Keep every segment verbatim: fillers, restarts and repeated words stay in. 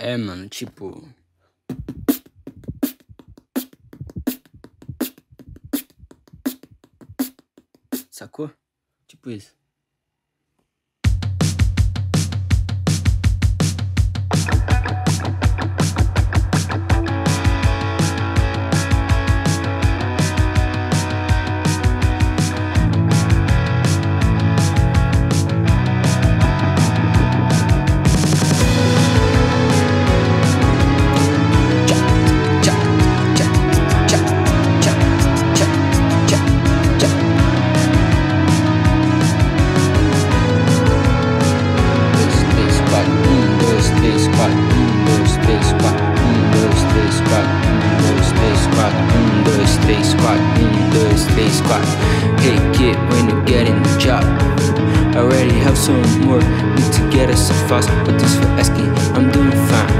É, mano, tipo. Sacou? Tipo isso. Hey kid, when you get in the job, I already have some work, need to get us so fast. But thanks for asking, I'm doing fine.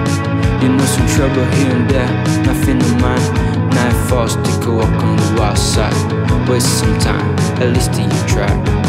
You know, some trouble here and there, nothing to mind. Night falls, take a walk on the wild side. Waste some time, at least you try.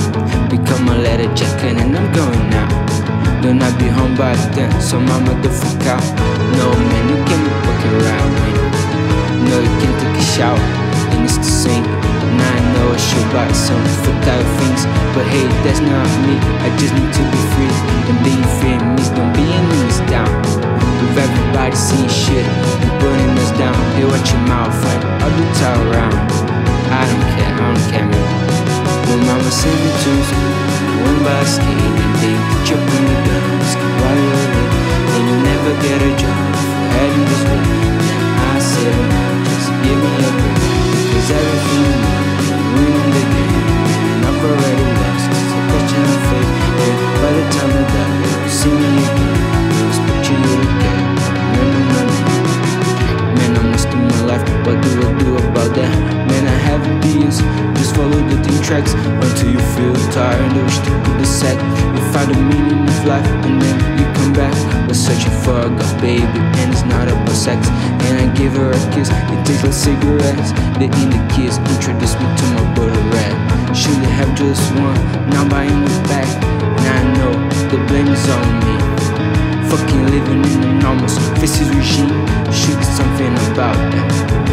Become a leather jacket and I'm going now. Don't I be home by then, so mama don't freak out. No man, you can't be walking around, man. No, you can't take a shower, and it's the same. And I know I should buy some fertile things, but hey, that's not me. I just need to be free, and being free means not being us down. With everybody seeing shit and putting us down. Hey, watch your mouth, friend, I'll do tie around. I don't care, I don't care, man. When mama sent me to school, I went by skating, and they put you on the gun, ski while you're away. And you never get a job for heading this way. And I said, no, just give me a break, because everything winning the game, and I've already lost. It's a question of faith, and by the time I die, you'll see me again. I'll expect you to care. Remember my name. Man, I'm wasting my life. What do I do about that? Man, I have ideas. Just follow the thin tracks until you feel tired. And wish to put the sack. You find the meaning of life, and then you come back. We're searching for a god, baby, and it's not about sex. And I give her a kiss. It tastes like cigarettes. They in the kiss. Introduce me to my brother Red. Should have just one, now buying me back. And I know the blame is on me. Fucking living in an almost fascist regime. Should do something about that.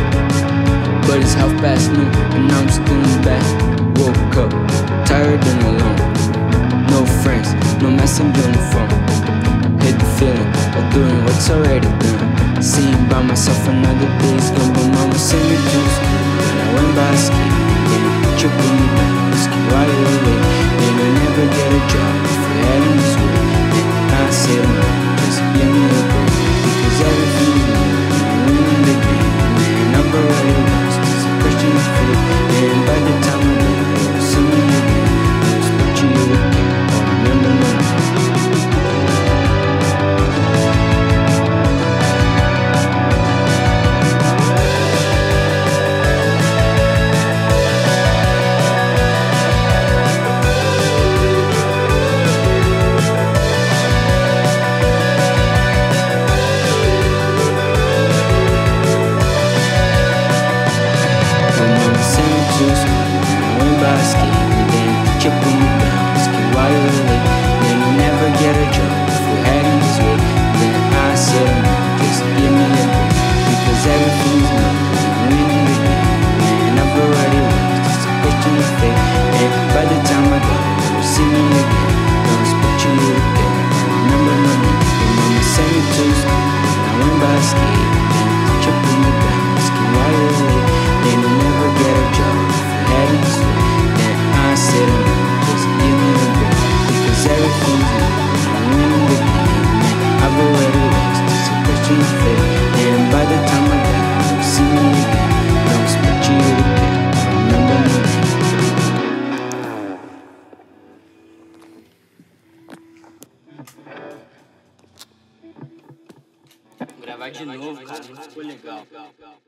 But it's half past noon, and I'm still in bed. Woke up, tired and alone. No friends, no messenger on the phone. Hate the feeling of doing what's already done. Seeing by myself another day's gone. But mama sent me to school, and I went by ski. Then you put me down, ski while you're away. And I never get a job for heading this way. And I said no, just give me a break, because everything you know, I'm winning the game. Man, I've already lost, it's a question of faith. And by the time I die, you'll see me again. I'll expect you to care, or remember my name. Gravar de novo, cara, não ficou legal.